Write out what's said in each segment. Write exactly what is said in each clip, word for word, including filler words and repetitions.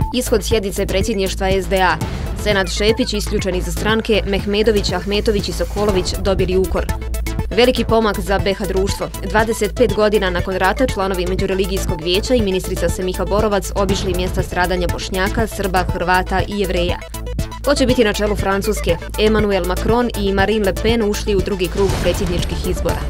Ishod sjednice predsjedništva S D A. Senad Šepić isključen iz stranke, Mehmedović, Ahmetović i Sokolović dobili ukor. Veliki pomak za B H društvo. dvadeset pet godina nakon rata članovi Međureligijskog vijeća i ministrica Semiha Borovac obišli mjesta stradanja Bošnjaka, Srba, Hrvata i Jevreja. Ko će biti na čelu Francuske? Emmanuel Macron i Marine Le Pen ušli u drugi krug predsjedničkih izbora.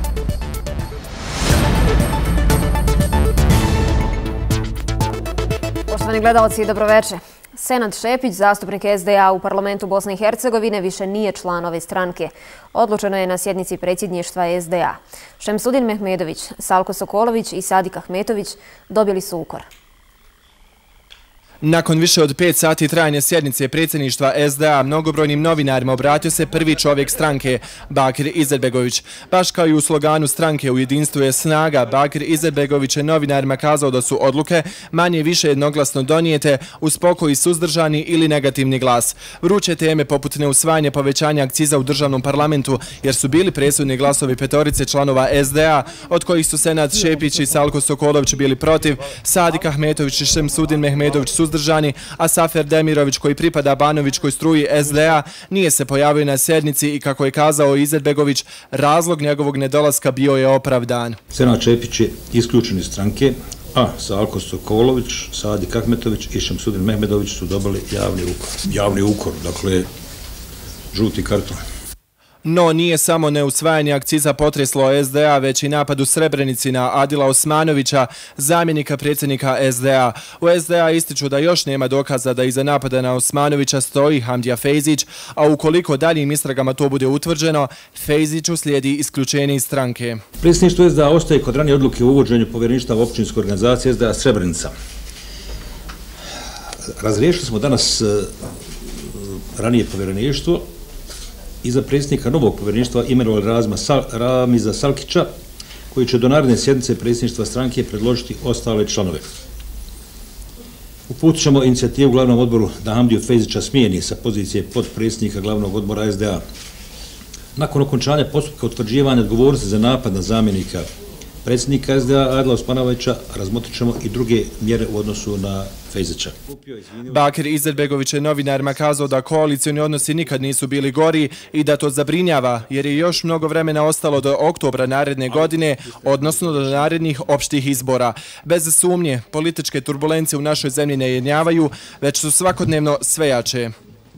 Poštovani gledalci, dobroveče. Senad Šepić, zastupnik S D A u parlamentu Bosne i Hercegovine, više nije član ove stranke. Odlučeno je na sjednici predsjedništva S D A. Šemsudin Mehmedović, Salko Sokolović i Sadik Ahmetović dobili su ukor. Nakon više od pet sati trajanja sjednice predsjedništva S D A mnogobrojnim novinarima obratio se prvi čovjek stranke, Bakir Izetbegović. Baš kao i u sloganu stranke U jedinstvu je snaga, Bakir Izetbegović je novinarima kazao da su odluke manje više jednoglasno donijete, uz pokoj suzdržani ili negativni glas. Vruće teme poput neusvajanja povećanja akciza u državnom parlamentu, jer su bili presudni glasovi petorice članova S D A, od kojih su Senad Šepić i Salko Sokolović bili protiv, Sadik Ahmetović i Šemsudin Mehmedović su suzdržani, a Safer Demirović, koji pripada Banovićkoj struji S D A, nije se pojavio na sjednici i, kako je kazao Izetbegović, razlog njegovog nedolaska bio je opravdan. Senad Šepić je isključen iz stranke, a Salko Sokolović, Sadik Ahmetović i Šemsudin Mehmedović su dobili javni ukor. Javni ukor, dakle, žuti karton. No, nije samo neusvajanje akciza potreslo S D A, već i napad u Srebrenici na Adila Osmanovića, zamjenika predsjednika S D A. U S D A ističu da još nema dokaza da iza napada na Osmanovića stoji Hamdija Fejzić, a ukoliko daljim istragama to bude utvrđeno, Fejziću slijedi isključenje iz stranke. Predsjedništvo S D A ostaje kod ranije odluke o uvođenju povjereništva u općinskoj organizaciji S D A Srebrenica. Razriješili smo danas ranije povjereništvo i za predsjednika novog povjereništva imenovali Ramiza Salkića, koji će do naredne sjednice predsjedništva stranke predložiti ostale članove. Uputit ćemo inicijativu glavnom odboru da Hamdiju Fejzića smijeni sa pozicije potpredsjednika glavnog odbora S D A. Nakon okončanja postupka utvrđivanja odgovornosti za napad na zamjenika predsjednika S D A Adila Osmanovića razmotrit ćemo i druge mjere u odnosu na Fejzića. Bakir Izetbegović je novinarima kazao da koalicioni odnosi nikad nisu bili gori i da to zabrinjava, jer je još mnogo vremena ostalo do oktobra naredne godine, odnosno do narednih opštih izbora. Bez sumnje, političke turbulencije u našoj zemlji ne jenjavaju, već su svakodnevno sve jače.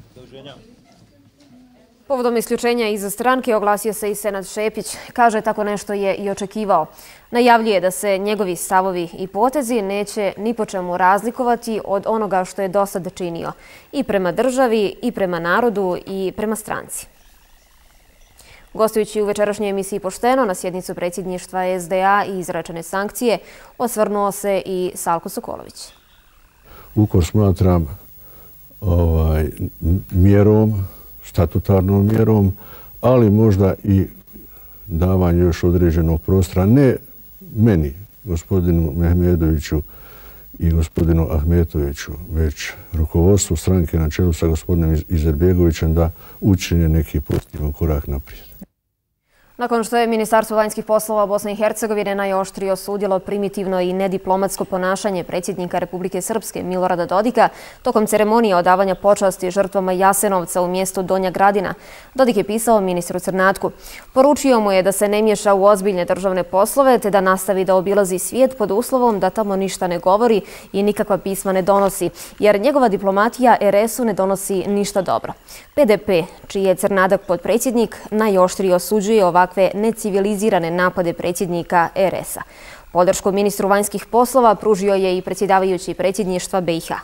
Povodom isključenja iz stranke oglasio se i Senad Šepić. Kaže, tako nešto je i očekivao. Najavljuje da se njegovi stavovi i potezi neće ni po čemu razlikovati od onoga što je do sada činio. I prema državi, i prema narodu, i prema stranci. Gostujući u večerašnjoj emisiji Pošteno na sjednicu predsjedništva S D A i izrečene sankcije, osvrnuo se i Salko Sokolović. Ukor smatram ovaj, mjerom, statutarnom mjerom, ali možda i davanje još određenog prostora, ne meni, gospodinu Mehmedoviću i gospodinu Ahmetoviću, već rukovodstvu stranke na čelu sa gospodinom Izetbegovićem da učine neki pozitivan korak naprijed. Nakon što je Ministarstvo vanjskih poslova Bosne i Hercegovine najoštrije osudilo primitivno i nediplomatsko ponašanje predsjednika Republike Srpske Milorada Dodika tokom ceremonije odavanja počasti žrtvama Jasenovca u mjestu Donja Gradina, Dodik je pisao ministru Crnatku. Poručio mu je da se ne miješa u ozbiljne državne poslove te da nastavi da obilazi svijet pod uslovom da tamo ništa ne govori i nikakva pisma ne donosi, jer njegova diplomatija R S-u ne donosi ništa dobro. P D P, čiji je Crnadak podpredsjednik, najoštrije osuđuje ovakve necivilizirane napade predsjednika R S-a. Podršku ministru vanjskih poslova pružio je i predsjedavajući predsjedništva B i H.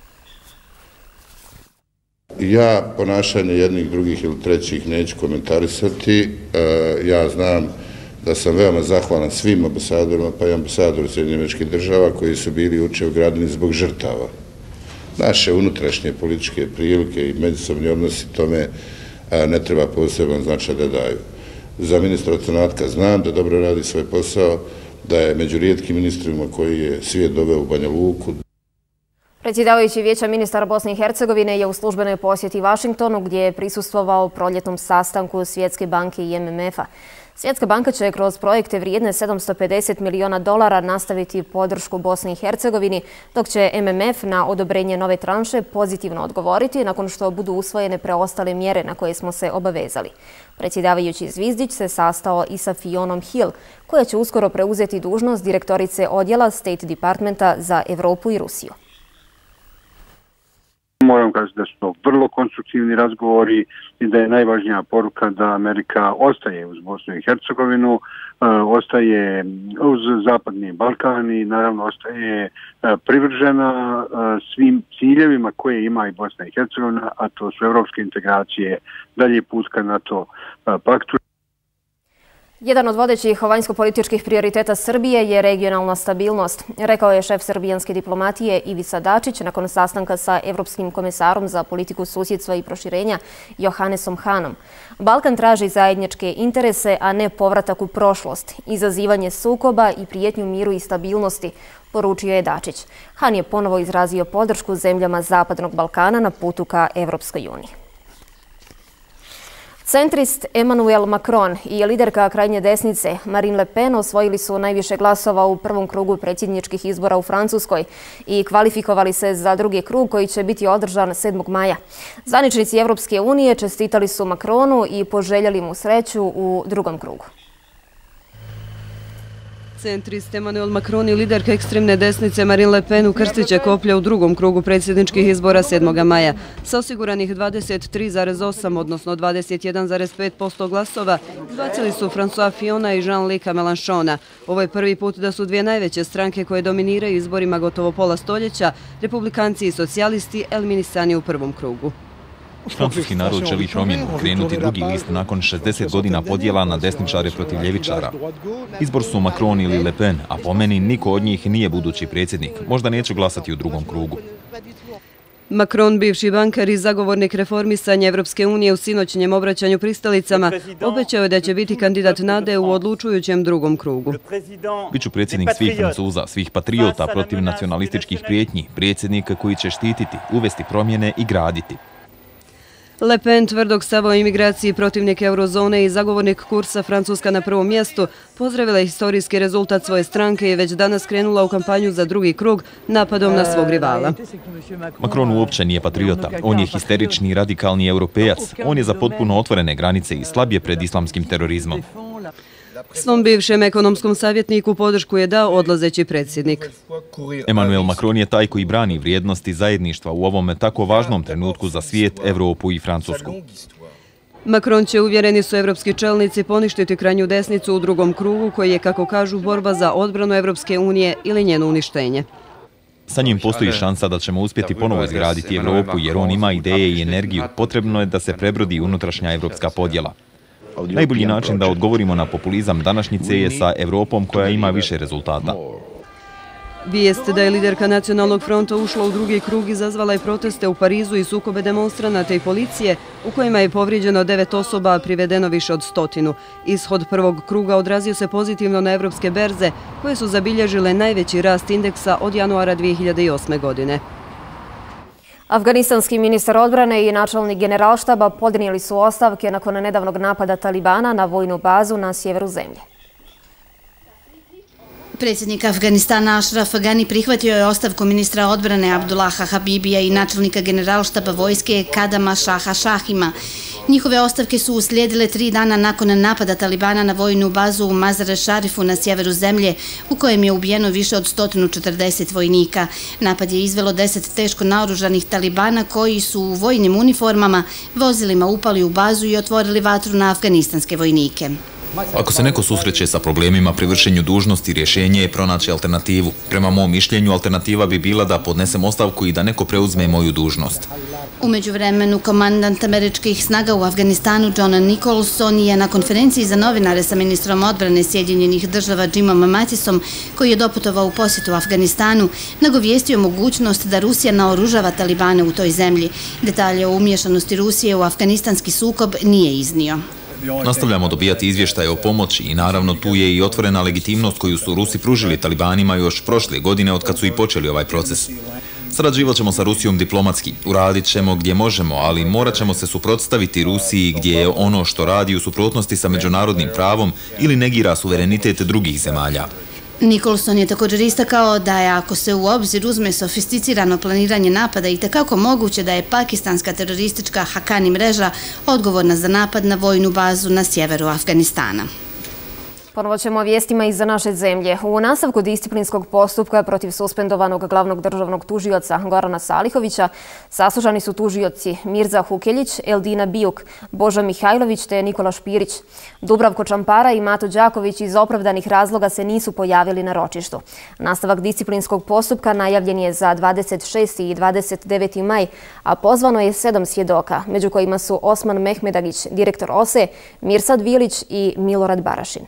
Ja ponašanje jednih, drugih ili trećih neću komentarisati. Ja znam da sam veoma zahvalan svim ambasadorima, pa i ambasadoru Sjedinjenih Američkih Država koji su bili juče u Gradini zbog žrtava. Naše unutrašnje političke prilike i međusobni odnosi tome ne treba poseban značaj da daju. Za ministra Crnatka znam da dobro radi svoj posao, da je među rijetkim ministrima koji je svijet doveo u Banja Luku. Predsjedavajući Vijeća ministara Bosne i Hercegovine je u službenoj posjeti Vašingtonu, gdje je prisustvovao proljetnom sastanku Svjetske banke i M M F-a. Svjetska banka će kroz projekte vrijedne sedamsto pedeset miliona dolara nastaviti podršku Bosni i Hercegovini, dok će M M F na odobrenje nove tranše pozitivno odgovoriti nakon što budu usvojene preostale mjere na koje smo se obavezali. Predsjedavajući Zvizdić se sastao i sa Fionom Hill, koja će uskoro preuzeti dužnost direktorice odjela State Departmenta za Evropu i Rusiju. Moram kažem da su to vrlo konstruktivni razgovori i da je najvažnija poruka da Amerika ostaje uz Bosnu i Hercegovinu, ostaje uz Zapadni Balkan i naravno ostaje privržena svim ciljevima koje ima i Bosna i Hercegovina, a to su evropske integracije, dalje put ka NATO paktu. Jedan od vodećih vanjsko-političkih prioriteta Srbije je regionalna stabilnost, rekao je šef srbijanske diplomatije Ivica Dačić nakon sastanka sa Evropskim komesarom za politiku susjedstva i proširenja Johannesom Hanom. Balkan traži zajedničke interese, a ne povratak u prošlost, izazivanje sukoba i prijetnju miru i stabilnosti, poručio je Dačić. Han je ponovo izrazio podršku zemljama Zapadnog Balkana na putu ka Evropskoj uniji. Centrist Emmanuel Macron i liderka krajnje desnice Marine Le Pen osvojili su najviše glasova u prvom krugu predsjedničkih izbora u Francuskoj i kvalifikovali se za drugi krug koji će biti održan sedmog maja. Zvaničnici Evropske unije čestitali su Macronu i poželjeli mu sreću u drugom krugu. Centrist Emmanuel Macron i liderka ekstremne desnice Marine Le Pen ukrstiće koplja u drugom krugu predsjedničkih izbora sedmog maja. Sa osiguranih dvadeset tri zarez osam, odnosno dvadeset jedan zarez pet posto glasova, izbacili su François Fillona i Jean-Luca Mélenchona. Ovo je prvi put da su dvije najveće stranke koje dominiraju izborima gotovo pola stoljeća, republikanci i socijalisti, eliminisani u prvom krugu. Francuski narod želi promjenu, krenuti drugi list nakon šezdeset godina podjela na desničare protiv ljevičara. Izbor su Macron ili Le Pen, a po meni niko od njih nije budući predsjednik. Možda neću glasati u drugom krugu. Macron, bivši bankar i zagovornik reformisanja Evropske unije u sinoćnjem obraćanju pristalicama, obećao je da će biti kandidat nade u odlučujućem drugom krugu. Biću predsjednik svih Francuza, svih patriota protiv nacionalističkih prijetnji, predsjednika koji će štititi, uvesti promjene i graditi. Le Pen, tvrdog stava o imigraciji, protivnik eurozone i zagovornik kursa Francuska na prvom mjestu, pozdravila je historijski rezultat svoje stranke i već danas krenula u kampanju za drugi krug napadom na svog rivala. Macron uopće nije patriota. On je histerični i radikalni europejac. On je za potpuno otvorene granice i slab je pred islamskim terorizmom. Svom bivšem ekonomskom savjetniku podršku je dao odlazeći predsjednik. Emmanuel Macron je taj koji brani vrijednosti zajedništva u ovome tako važnom trenutku za svijet, Evropu i Francusku. Macron će, uvjereni su evropski čelnici, poništiti krajnju desnicu u drugom krugu koji je, kako kažu, borba za odbranu Evropske unije ili njeno uništenje. Sa njim postoji šansa da ćemo uspjeti ponovo izgraditi Evropu jer on ima ideje i energiju. Potrebno je da se prebrodi unutrašnja evropska podjela. Najbolji način da odgovorimo na populizam današnjice je sa Evropom koja ima više rezultata. Vijest da je liderka Nacionalnog fronta ušla u drugi krug izazvala je proteste u Parizu i sukobe demonstranata i policije u kojima je povrijeđeno devet osoba, a privedeno više od stotinu. Ishod prvog kruga odrazio se pozitivno na evropske berze koje su zabilježile najveći rast indeksa od januara dvije hiljade osme. godine. Afganistanski ministar odbrane i načelnik generalštaba podnijeli su ostavke nakon nedavnog napada Talibana na vojnu bazu na sjeveru zemlje. Predsjednik Afganistana Ashraf Ghani prihvatio je ostavku ministra odbrane Abdullaha Habibija i načelnika generalštaba vojske Kadama Šaha Šahima. Njihove ostavke su uslijedile tri dana nakon napada Talibana na vojnu bazu u Mazar-e Šarifu na sjeveru zemlje, u kojem je ubijeno više od sto četrdeset vojnika. Napad je izvelo deset teško naoružanih Talibana koji su u vojnim uniformama vozilima upali u bazu i otvorili vatru na afganistanske vojnike. Ako se neko susreće sa problemima pri vršenju dužnosti, rješenje je pronaći alternativu. Prema mom mišljenju, alternativa bi bila da podnesem ostavku i da neko preuzme moju dužnost. U međuvremenu, komandant američkih snaga u Afganistanu John Nicholson je na konferenciji za novinare sa ministrom odbrane Sjedinjenih država Jimom Mattisom, koji je doputovao u posjetu Afganistanu, nagovijestio mogućnost da Rusija naoružava Talibane u toj zemlji. Detalje o umješanosti Rusije u afganistanski sukob nije iznio. Nastavljamo dobijati izvještaje o pomoći i naravno tu je i otvorena legitimnost koju su Rusi pružili Talibanima još prošle godine od kad su i počeli ovaj proces. Sarađivat ćemo sa Rusijom diplomatski, uradit ćemo gdje možemo, ali morat ćemo se suprotstaviti Rusiji gdje je ono što radi u suprotnosti sa međunarodnim pravom ili negira suverenitet drugih zemalja. Nicholson je također istakao da je, ako se u obzir uzme sofisticirano planiranje napada, i tekako moguće da je pakistanska teroristička Hakani mreža odgovorna za napad na vojnu bazu na sjeveru Afganistana. Ponovo ćemo o vijestima iz naše zemlje. U nastavku disciplinskog postupka protiv suspendovanog glavnog državnog tužioca Gorana Salihovića saslušani su tužioci Mirza Hukeljić, Eldina Bijuk, Boža Mihajlović te Nikola Špirić. Dubravko Čampara i Mato Đaković iz opravdanih razloga se nisu pojavili na ročištu. Nastavak disciplinskog postupka najavljen je za dvadeset šesti i dvadeset deveti maj, a pozvano je sedam svjedoka, među kojima su Osman Mehmedagić, direktor O S E, Mirsad Vilić i Milorad Barašin.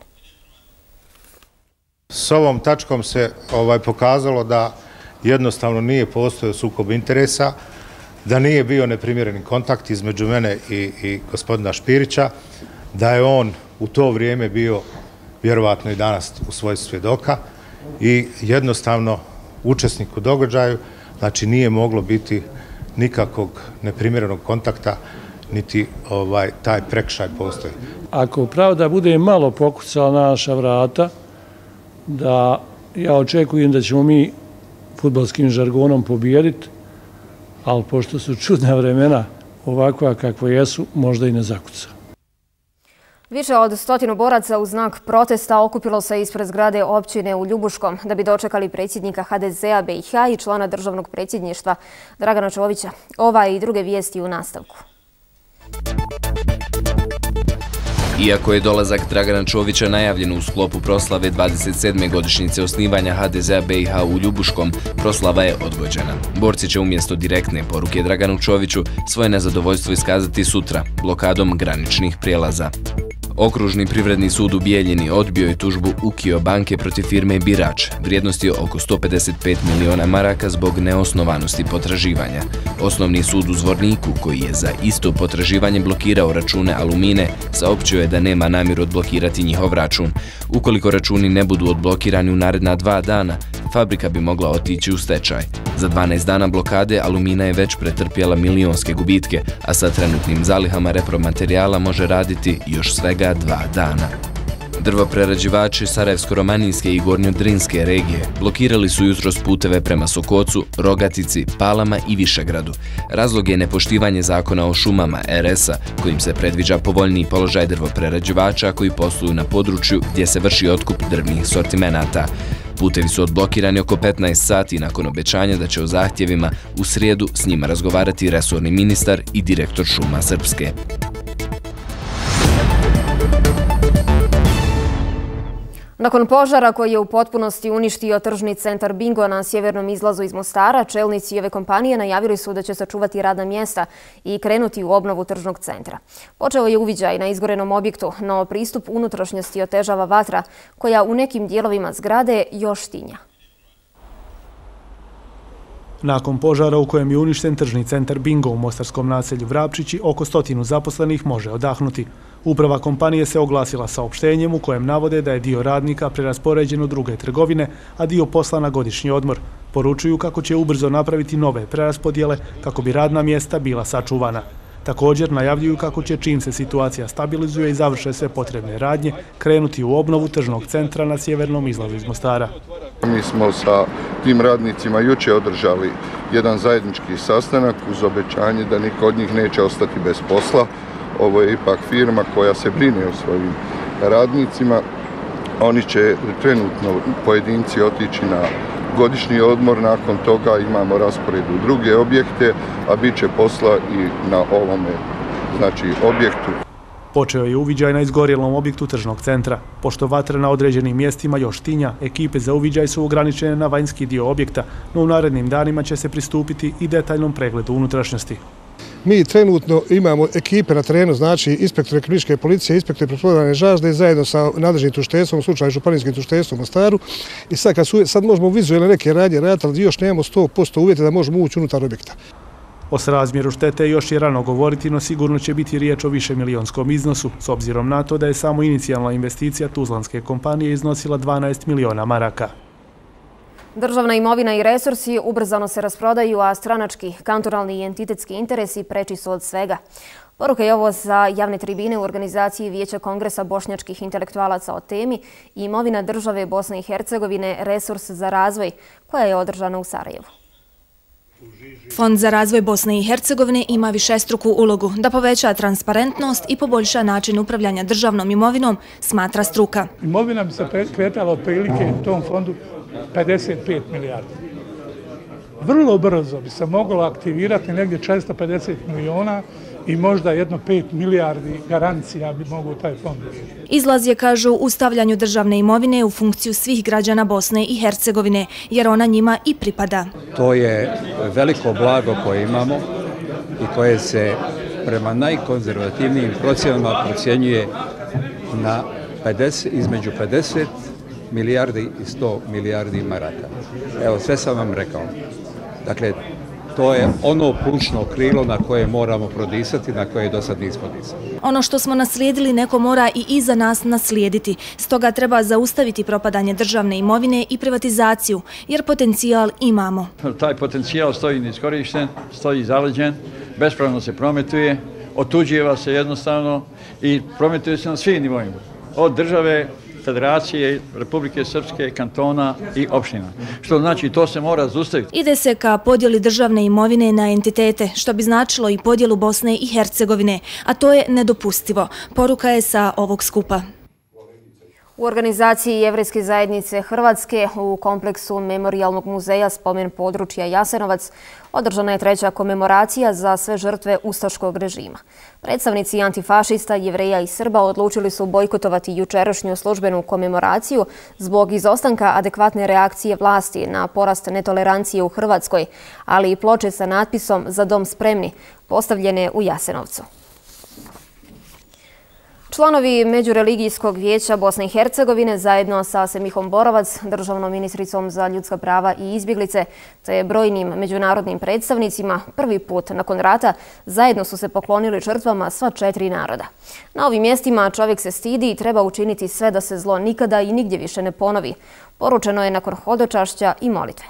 S ovom tačkom se ovaj, pokazalo da jednostavno nije postojao sukob interesa, da nije bio neprimjereni kontakt između mene i, i gospodina Špirića, da je on u to vrijeme bio vjerovatno i danas u svojstvu svjedoka i jednostavno učesnik u događaju, znači nije moglo biti nikakvog neprimjerenog kontakta, niti ovaj, taj prekršaj postoji. Ako pravda bude malo pokucala na naša vrata, da ja očekujem da ćemo mi fudbalskim žargonom pobijediti, ali pošto su čudna vremena ovakva kakva jesu, možda i ne zakuca. Više od stotinu boraca u znak protesta okupilo se ispred zgrade općine u Ljubuškom da bi dočekali predsjednika H D Z-a B i H i člana državnog predsjedništva Dragana Čovića. Ova i druge vijesti u nastavku. Iako je dolazak Dragana Čovića najavljen u sklopu proslave dvadeset sedme godišnjice osnivanja H D Z-a B i H u Ljubuškom, proslava je odgođena. Borci će umjesto direktne poruke Draganu Čoviću svoje nezadovoljstvo iskazati sutra, blokadom graničnih prijelaza. Okružni privredni sud u Bijeljini odbio je tužbu Ukio banke protiv firme Birač, vrijednosti oko sto pedeset pet miliona maraka zbog neosnovanosti potraživanja. Osnovni sud u Zvorniku, koji je za isto potraživanje blokirao račune Alumine, saopćio je da nema namjeru odblokirati njihov račun. Ukoliko računi ne budu odblokirani u naredna dva dana, fabrika bi mogla otići u stečaj. Za dvanaest dana blokade Alumina je već pretrpjela milionske gubitke, a sa trenutnim zalihama repromaterijala može raditi još svega dva dana. Drvoprerađivači Sarajevsko-romanijske i Gornjodrinske regije blokirali su jutros puteve prema Sokocu, Rogatici, Palama i Višegradu. Razlog je nepoštivanje zakona o šumama R S-a, kojim se predviđa povoljniji položaj drvoprerađivača koji posluju na području gdje se vrši otkup drvnih sortimenata. Putevi su odblokirani oko petnaest sati nakon obećanja da će o zahtjevima u srijedu s njima razgovarati resorni ministar i direktor šuma Srpske. Nakon požara koji je u potpunosti uništio tržni centar Bingo na sjevernom izlazu iz Mostara, čelnici ove kompanije najavili su da će sačuvati radna mjesta i krenuti u obnovu tržnog centra. Počeo je uviđaj na izgorenom objektu, no pristup unutrašnjosti otežava vatra koja u nekim dijelovima zgrade još tinja. Nakon požara u kojem je uništen tržni centar Bingo u mostarskom naselju Vrapčići, oko stotinu zaposlenih može odahnuti. Uprava kompanije se oglasila saopštenjem u kojem navode da je dio radnika preraspoređen u druge trgovine, a dio posla na godišnji odmor. Poručuju kako će ubrzo napraviti nove preraspodjele kako bi radna mjesta bila sačuvana. Također najavljuju kako će, čim se situacija stabilizuje i završe sve potrebne radnje, krenuti u obnovu tržnog centra na sjevernom izlazu iz Mostara. Mi smo sa tim radnicima jučer održali jedan zajednički sastanak uz obećanje da niko od njih neće ostati bez posla. Ovo je ipak firma koja se brine o svojim radnicima. Oni će trenutno pojedinci otići na godišnji odmor, nakon toga imamo raspored u druge objekte, a bit će posla i na ovome, znači, objektu. Počeo je uviđaj na izgorjelom objektu tržnog centra. Pošto vatra na određenim mjestima još tinja, ekipe za uviđaj su ograničene na vanjski dio objekta, no u narednim danima će se pristupiti i detaljnom pregledu unutrašnjosti. Mi trenutno imamo ekipe na terenu, znači inspektore kriminalističke policije, inspektore protupožarne zaštite zajedno sa nadležnim tužiteljstvom, u slučaju županijskim tužiteljstvom u Mostaru. I sad, kad su, sad možemo vizualne neke radnje raditi, ali još nemamo sto posto uvjeta da možemo ući unutar objekta. O srazmjeru štete još je rano govoriti, no sigurno će biti riječ o više milionskom iznosu, s obzirom na to da je samo inicijalna investicija tuzlanske kompanije iznosila dvanaest miliona maraka. Državna imovina i resursi ubrzano se rasprodaju, a stranački, kantonalni i entitetski interesi preči su od svega. Poruka je ovo za javne tribine u organizaciji Vijeća Kongresa bošnjačkih intelektualaca o temi Imovina države Bosne i Hercegovine, resurs za razvoj, koja je održana u Sarajevu. Fond za razvoj Bosne i Hercegovine ima višestruku ulogu da poveća transparentnost i poboljša način upravljanja državnom imovinom, smatra struka. Imovina bi se kretala otprilike u tom fondu pedeset pet milijardi. Vrlo brzo bi se moglo aktivirati negdje četiristo pedeset miliona i možda jedno pet milijardi garancija bi mogu taj fond. Izlaz je, kažu, u stavljanju državne imovine u funkciju svih građana Bosne i Hercegovine, jer ona njima i pripada. To je veliko blago koje imamo i koje se prema najkonzervativnijim procjenama procjenjuje na između pedeset milijardi i sto milijardi maraka. Evo, sve sam vam rekao. Dakle, to je ono plućno krilo na koje moramo prodisati, na koje do sad nismo disali. Ono što smo naslijedili neko mora i iza nas naslijediti. Stoga treba zaustaviti propadanje državne imovine i privatizaciju, jer potencijal imamo. Taj potencijal stoji neiskorišten, stoji zaleđen, bespravno se prometuje, otuđiva se jednostavno i prometuje se na svim nivoima. Od države, Federacije, Republike Srpske, kantona i opština. Što znači to se mora zaustaviti. Ide se ka podjeli državne imovine na entitete, što bi značilo i podjelu Bosne i Hercegovine, a to je nedopustivo. Poruka je sa ovog skupa. U organizaciji Jevrejske zajednice Hrvatske u kompleksu Memorijalnog muzeja spomen područja Jasenovac održana je treća komemoracija za sve žrtve ustaškog režima. Predstavnici antifašista, Jevreja i Srba odlučili su bojkotovati jučerašnju službenu komemoraciju zbog izostanka adekvatne reakcije vlasti na porast netolerancije u Hrvatskoj, ali i ploče sa natpisom "Za dom spremni" postavljene u Jasenovcu. Članovi Međureligijskog vijeća Bosne i Hercegovine zajedno sa Semihom Borovac, državnom ministricom za ljudska prava i izbjeglice, te brojnim međunarodnim predstavnicima, prvi put nakon rata zajedno su se poklonili žrtvama sva četiri naroda. Na ovim mjestima čovjek se stidi i treba učiniti sve da se zlo nikada i nigdje više ne ponovi. Poručeno je nakon hodočašća i molitve.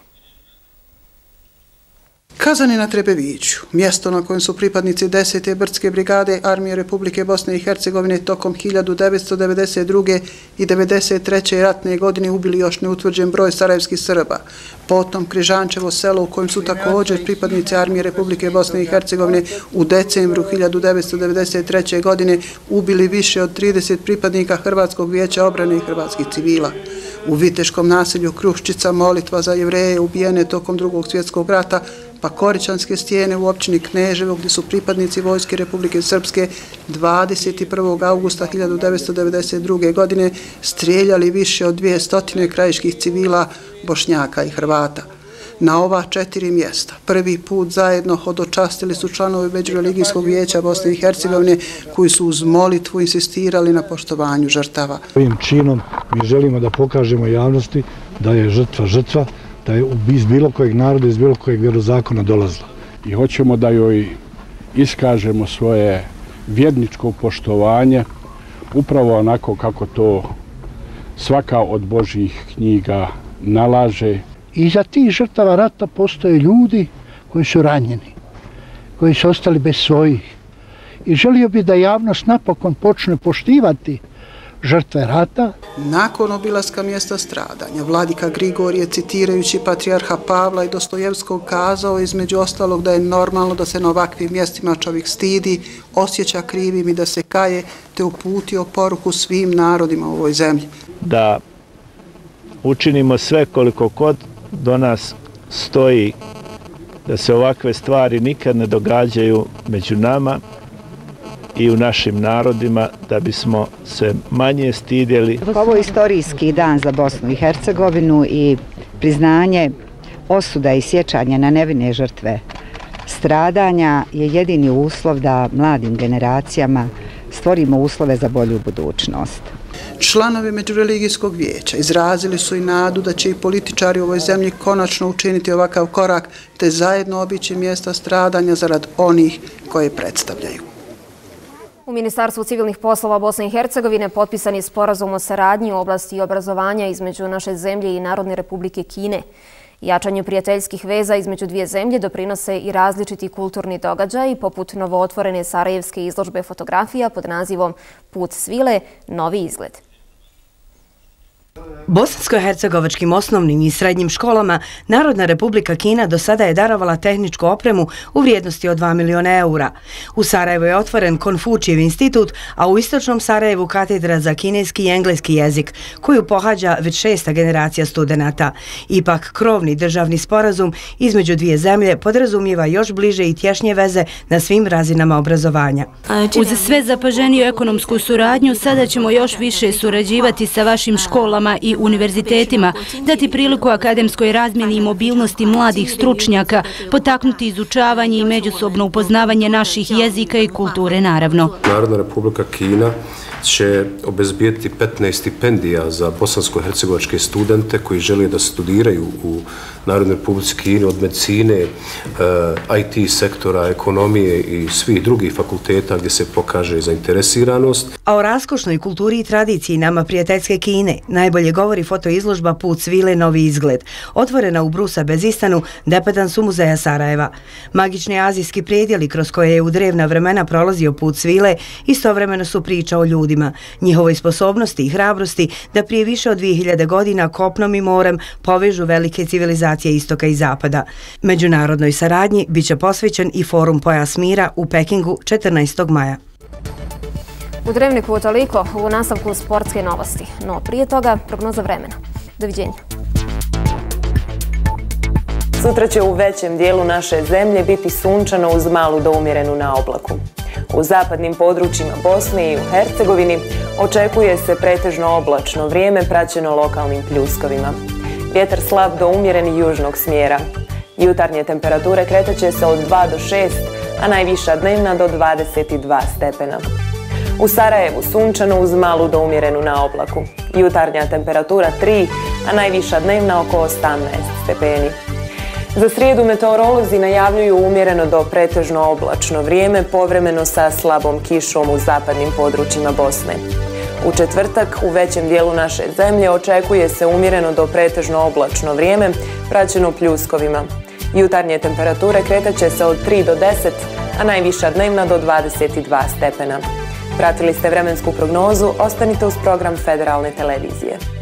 Kazan je na Trebeviću, mjesto na kojem su pripadnici desete brdske brigade Armije Republike Bosne i Hercegovine tokom hiljadu devetsto devedeset druge. i devedeset treće ratne godine ubili još neutvrđen broj sarajevskih Srba. Potom Križančevo selo u kojem su također pripadnici Armije Republike Bosne i Hercegovine u decembru hiljadu devetsto devedeset treće. godine ubili više od trideset pripadnika Hrvatskog vijeća obrane i hrvatskih civila. U viteškom naselju Kruščica molitva za Jevreje ubijene tokom drugog svjetskog rata, pa Koričanske stijene u općini Kneževo gdje su pripadnici Vojske Republike Srpske dvadeset prvog augusta hiljadu devetsto devedeset druge. godine strijeljali više od dvije krajiških civila, Bošnjaka i Hrvata. Na ova četiri mjesta prvi put zajedno hodočastili su članovi Međureligijskog vijeća Bosne i Hercegovine koji su uz molitvu insistirali na poštovanju žrtava. Ovim činom mi želimo da pokažemo javnosti da je žrtva žrtva, da je iz bilo kojeg naroda, iz bilo kojeg vjerozakona dolazila. I hoćemo da joj iskažemo svoje vjerničko poštovanje, upravo onako kako to svaka od Božjih knjiga nalaže. Iza tih žrtava rata postoje ljudi koji su ranjeni, koji su ostali bez svojih. I želio bi da javnost napokon počne poštivati žrtve rata. Nakon obilaska mjesta stradanja, vladika Grigorije, citirajući patrijarha Pavla i Dostojevskog, kazao između ostalog da je normalno da se na ovakvim mjestima čovjek stidi, osjeća krivim i da se kaje, te uputio poruku svim narodima u ovoj zemlji. Da učinimo sve koliko kod do nas stoji da se ovakve stvari nikad ne događaju među nama i u našim narodima, da bismo se manje stidjeli. Ovo je istorijski dan za Bosnu i Hercegovinu i priznanje osuda i sjećanja na nevine žrtve stradanja je jedini uslov da mladim generacijama stvorimo uslove za bolju budućnost. Članovi Međureligijskog vijeća izrazili su i nadu da će i političari u ovoj zemlji konačno učiniti ovakav korak te zajedno obići mjesta stradanja zarad onih koje predstavljaju. U U Ministarstvu civilnih poslova Bosne i Hercegovine potpisan je sporazum o saradnji u oblasti obrazovanja između naše zemlje i Narodne republike Kine. Jačanju prijateljskih veza između dvije zemlje doprinose i različiti kulturni događaji, poput novootvorene sarajevske izložbe fotografija pod nazivom Put svile, novi izgled. Bosansko-hercegovačkim osnovnim i srednjim školama Narodna republika Kina do sada je darovala tehničku opremu u vrijednosti od dva miliona eura. U Sarajevu je otvoren Konfučijev institut, a u istočnom Sarajevu katedra za kineski i engleski jezik, koju pohađa već šesta generacija studenata. Ipak, krovni državni sporazum između dvije zemlje podrazumijeva još bliže i tješnje veze na svim razinama obrazovanja. Uz sve zapaženiju ekonomsku suradnju, sada ćemo još više surađivati sa vašim školama i univerzitetima, dati priliku akademskoj razmjeni i mobilnosti mladih stručnjaka, potaknuti izučavanje i međusobno upoznavanje naših jezika i kulture, naravno. Narodna republika Kina će obezbijeti petnaest stipendija za bosansko-hercegovačke studente koji žele da studiraju u Narodnoj republici Kini od medicine, I T sektora, ekonomije i svih drugih fakulteta gdje se pokaže zainteresiranost. A o raskošnoj kulturi i tradiciji nama prijateljske Kine najbolje govori fotoizložba Put svile, novi izgled, otvorena u Brusa Bezistanu, depedansu muzeja Sarajeva. Magični azijski predjeli kroz koje je u drevna vremena prolazio Put svile istovremeno su priča o ljudima, njihovoj sposobnosti i hrabrosti da prije više od dvije hiljade godina kopnom i morem povežu velike civilizacije istoka i zapada. Međunarodnoj saradnji biće posvećen i forum Pojas mira u Pekingu četrnaestog maja. U Dnevniku toliko, u nastavku sportske novosti. No prije toga prognoza vremena. Doviđenja. Sutra će u većem dijelu naše zemlje biti sunčano uz malu do umjerenu naoblaku. U zapadnim područjima Bosne i u Hercegovini očekuje se pretežno oblačno vrijeme praćeno lokalnim pljuskovima. Vjetar slab do umjeren južnog smjera. Jutarnje temperature kretat će se od dva do šest, a najviša dnevna do dvadeset dva stepena. U Sarajevu sunčano uz malu do umjerenu naoblaku. Jutarnja temperatura tri, a najviša dnevna oko osamnaest stepeni. Za srijedu meteorolozi najavljuju umjereno do pretežno oblačno vrijeme, povremeno sa slabom kišom u zapadnim područjima Bosne. U četvrtak u većem dijelu naše zemlje očekuje se umjereno do pretežno oblačno vrijeme, praćeno pljuskovima. Jutarnje temperature kretat će se od tri do deset, a najviša dnevna do dvadeset dva stepena. Pratili ste vremensku prognozu, ostanite uz program Federalne televizije.